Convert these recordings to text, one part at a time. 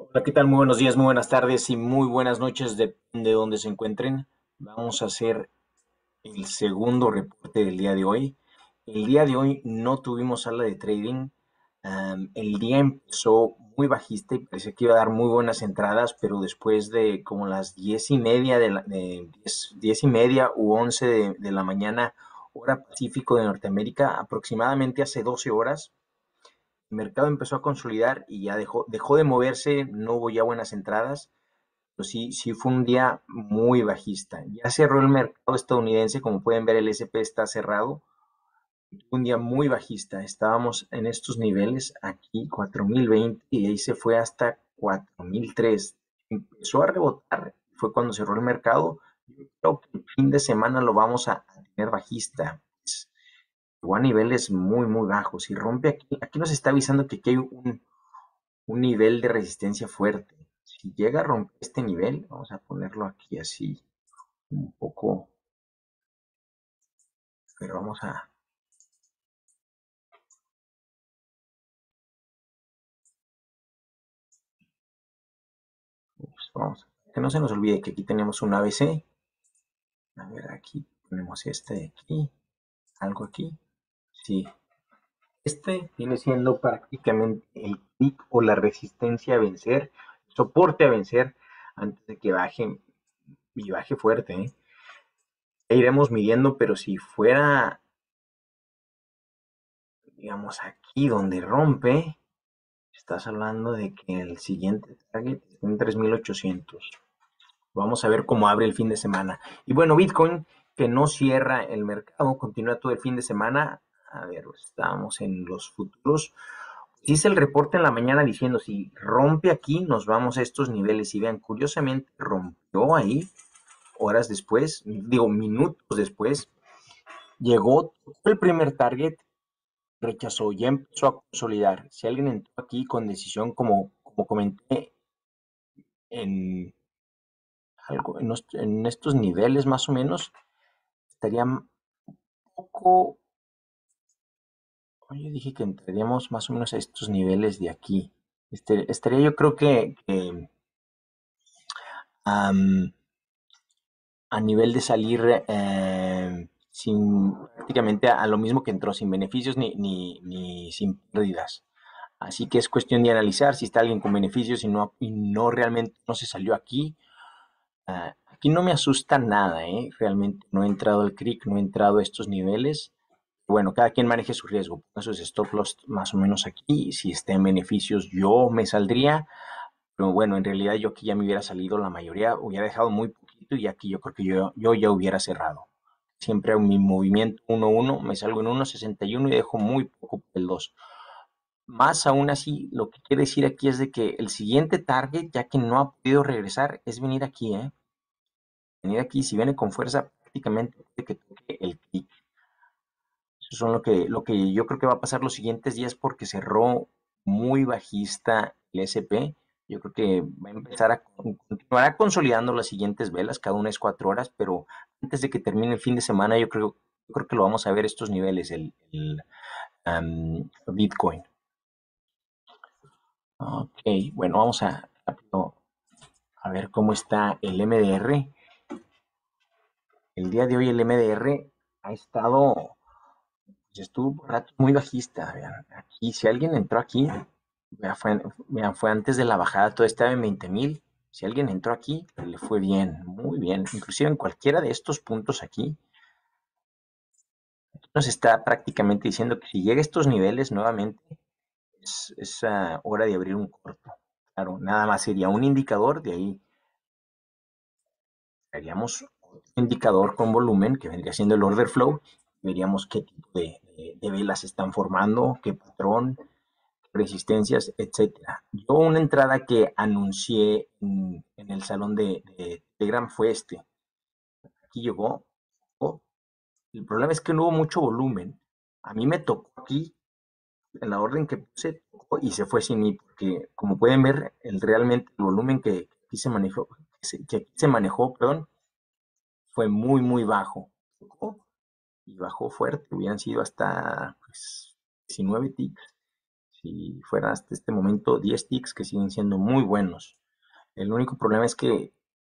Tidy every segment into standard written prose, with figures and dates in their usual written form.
Hola, ¿qué tal? Muy buenos días, muy buenas tardes y muy buenas noches, depende de dónde se encuentren. Vamos a hacer el segundo reporte del día de hoy. El día de hoy no tuvimos sala de trading. El día empezó muy bajista y parecía que iba a dar muy buenas entradas, pero después de como las 10:30 10 y media u 11 de la mañana, hora Pacífico de Norteamérica, aproximadamente hace 12 horas, el mercado empezó a consolidar y ya dejó de moverse, no hubo ya buenas entradas, pero sí fue un día muy bajista. Ya cerró el mercado estadounidense, como pueden ver el S&P está cerrado, un día muy bajista. Estábamos en estos niveles aquí, 4020, y ahí se fue hasta 4003. Empezó a rebotar, fue cuando cerró el mercado. Yo creo que el fin de semana lo vamos a tener bajista. Llegó a niveles muy bajos y rompe aquí nos está avisando que aquí hay un nivel de resistencia fuerte. Si llega a romper este nivel, vamos a ponerlo aquí así un poco, pero vamos, que no se nos olvide que aquí tenemos un ABC. A ver, aquí ponemos este de aquí, algo aquí. Sí, este viene siendo prácticamente el pick o la resistencia a vencer, soporte a vencer antes de que baje y baje fuerte, ¿eh? E iremos midiendo, pero si fuera, digamos, aquí donde rompe, estás hablando de que el siguiente target está en 3800. Vamos a ver cómo abre el fin de semana. Y bueno, Bitcoin, que no cierra el mercado, continúa todo el fin de semana. A ver, estamos en los futuros. Dice el reporte en la mañana diciendo, si rompe aquí, nos vamos a estos niveles. Y vean, curiosamente rompió ahí, horas después, digo, minutos después, llegó el primer target, rechazó, ya empezó a consolidar. Si alguien entró aquí con decisión, como comenté, en, en estos niveles más o menos, estaría un poco, yo dije que entraríamos más o menos a estos niveles de aquí. Estaría yo creo que am, a nivel de salir sin prácticamente a lo mismo que entró, sin beneficios ni sin pérdidas. Así que es cuestión de analizar si está alguien con beneficios y no realmente no se salió aquí. Aquí no me asusta nada, ¿eh? Realmente no he entrado al CRIC, no he entrado a estos niveles. Bueno, cada quien maneje su riesgo, ponga sus stop loss más o menos aquí. Si está en beneficios, yo me saldría. Pero bueno, en realidad yo aquí ya me hubiera salido la mayoría, hubiera dejado muy poquito y aquí yo creo que yo ya hubiera cerrado. Siempre hago mi movimiento 1-1, me salgo en 1.61 y dejo muy poco por el 2. Más aún así, lo que quiere decir aquí es de que el siguiente target, ya que no ha podido regresar, es venir aquí, ¿eh? Venir aquí, si viene con fuerza, prácticamente puede que toque el clic. Eso son lo que yo creo que va a pasar los siguientes días porque cerró muy bajista el SP. Yo creo que va a empezar a continuará consolidando las siguientes velas, cada una es 4 horas, pero antes de que termine el fin de semana, yo creo que lo vamos a ver estos niveles, el Bitcoin. Ok, bueno, vamos a ver cómo está el MDR. El día de hoy el MDR ha estado, pues estuvo por rato muy bajista. Vean, aquí, si alguien entró aquí, fue antes de la bajada, todo estaba en 20,000. Si alguien entró aquí, le fue bien, muy bien. Inclusive en cualquiera de estos puntos aquí, nos está prácticamente diciendo que si llega a estos niveles nuevamente, es hora de abrir un corto. Claro, nada más sería un indicador, de ahí haríamos otro indicador con volumen, que vendría siendo el order flow, veríamos qué tipo de velas se están formando, qué patrón, resistencias, etcétera. Yo una entrada que anuncié en el salón de Telegram fue este. Aquí llegó. Oh, el problema es que no hubo mucho volumen. A mí me tocó aquí, en la orden que puse, tocó y se fue sin mí, porque como pueden ver, realmente el volumen que aquí se manejó, que aquí se manejó, perdón, fue muy bajo. Tocó y bajó fuerte, hubieran sido hasta pues, 19 ticks. si fuera hasta este momento 10 ticks que siguen siendo muy buenos. El único problema es que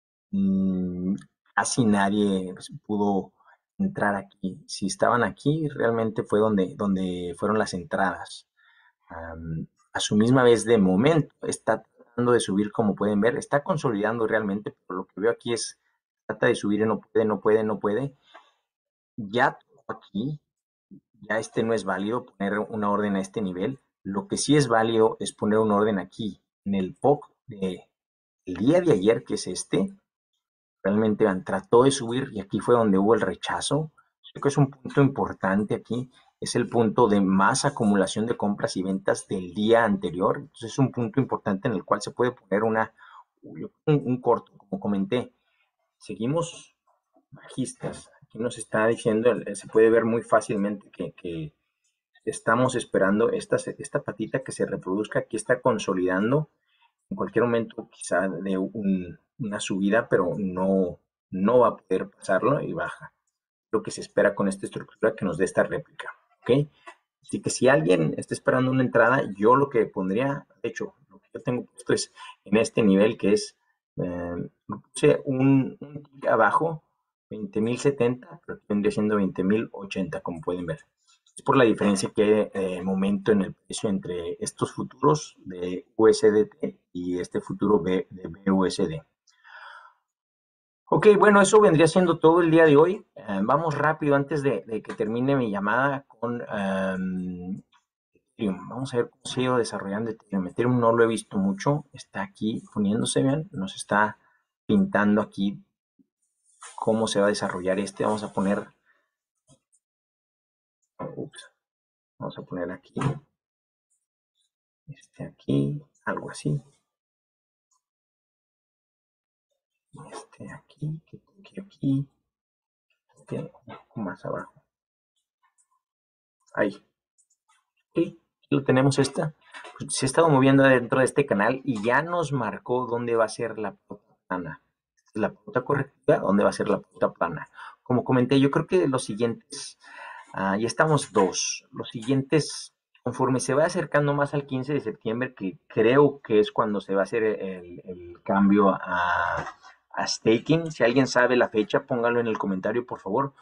casi nadie pudo entrar aquí. Si estaban aquí, realmente fue donde fueron las entradas. A su misma vez, de momento, está tratando de subir, como pueden ver, está consolidando realmente, pero lo que veo aquí es, trata de subir y no puede, no puede, no puede. Ya aquí, ya este no es válido poner una orden a este nivel. Lo que sí es válido es poner un orden aquí, en el POC del día de ayer, que es este. Realmente trató de subir y aquí fue donde hubo el rechazo. Creo que es un punto importante aquí, es el punto de más acumulación de compras y ventas del día anterior. Entonces es un punto importante en el cual se puede poner un corto, como comenté. Seguimos bajistas. Aquí nos está diciendo, se puede ver muy fácilmente que estamos esperando esta patita que se reproduzca. Aquí está consolidando en cualquier momento quizá de una subida, pero no va a poder pasarlo y baja. Lo que se espera con esta estructura que nos dé esta réplica, ¿ok? Así que si alguien está esperando una entrada, yo lo que pondría, de hecho, lo que yo tengo puesto es en este nivel que es, puse un tick abajo, 20.070, pero vendría siendo 20.080, como pueden ver. Es por la diferencia que hay de momento en el precio entre estos futuros de USDT y este futuro de BUSD. Ok, bueno, eso vendría siendo todo el día de hoy. Vamos rápido antes de que termine mi llamada con Ethereum. Vamos a ver cómo se ha ido desarrollando Ethereum. Ethereum no lo he visto mucho. Está aquí poniéndose, vean, nos está pintando aquí cómo se va a desarrollar este. Vamos a poner, vamos a poner aquí, aquí, algo así. Aquí, aquí, un poco más abajo. Ahí. Ok, lo tenemos esta. Pues se ha estado moviendo dentro de este canal y ya nos marcó dónde va a ser la pauta plana. Esta es la pauta correctiva, dónde va a ser la pauta plana. Como comenté, yo creo que los siguientes, ya estamos dos. Los siguientes, conforme se va acercando más al 15 de septiembre, que creo que es cuando se va a hacer el cambio a staking. Si alguien sabe la fecha, póngalo en el comentario, por favor.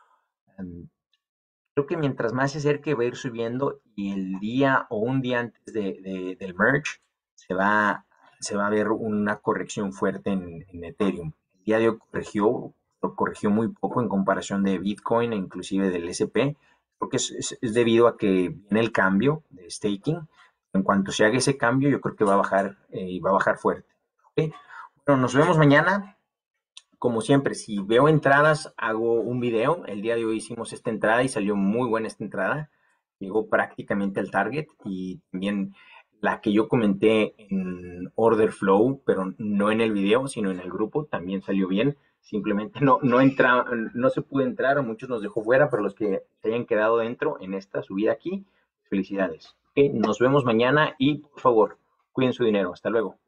Creo que mientras más se acerque va a ir subiendo y el día o un día antes del merge se va, se va a ver una corrección fuerte en Ethereum. El día de hoy corrigió muy poco en comparación de Bitcoin e inclusive del SP. Creo que es debido a que viene el cambio de staking. En cuanto se haga ese cambio, yo creo que va a bajar y va a bajar fuerte. ¿Okay? Bueno, nos vemos mañana. Como siempre, si veo entradas, hago un video. El día de hoy hicimos esta entrada y salió muy buena esta entrada. Llegó prácticamente al target y también la que yo comenté en Order Flow, pero no en el video, sino en el grupo, también salió bien. Simplemente no se pudo entrar, a muchos nos dejó fuera, pero los que se hayan quedado dentro en esta subida aquí, felicidades. Okay, nos vemos mañana y por favor, cuiden su dinero. Hasta luego.